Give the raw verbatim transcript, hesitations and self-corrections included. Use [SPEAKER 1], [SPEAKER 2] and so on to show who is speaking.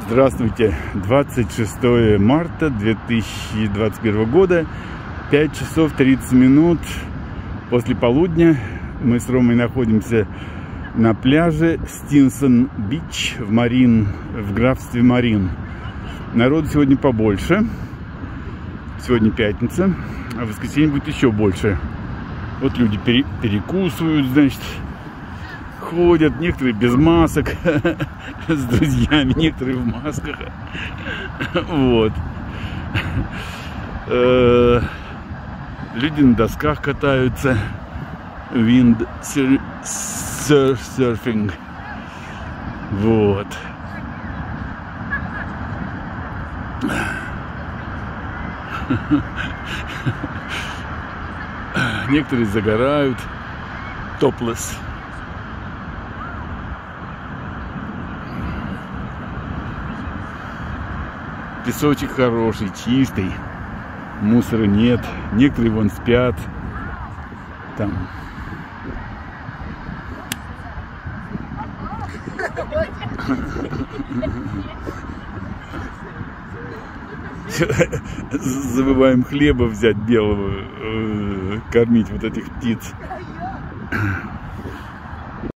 [SPEAKER 1] Здравствуйте, двадцать шестое марта две тысячи двадцать первого года, пять часов тридцать минут после полудня. Мы с Ромой находимся на пляже Стинсон-Бич в Марин, в графстве Марин. Народу сегодня побольше. Сегодня пятница, а в воскресенье будет еще больше. Вот люди пере, перекусывают, значит, ходят, некоторые без масок, с друзьями, некоторые в масках. Вот. Люди на досках катаются. Windsurfing. Вот. Некоторые загорают. Топлесс. Песочек хороший, чистый. Мусора нет. Некоторые вон спят. Там. Забываем хлеба взять белого, кормить вот этих птиц.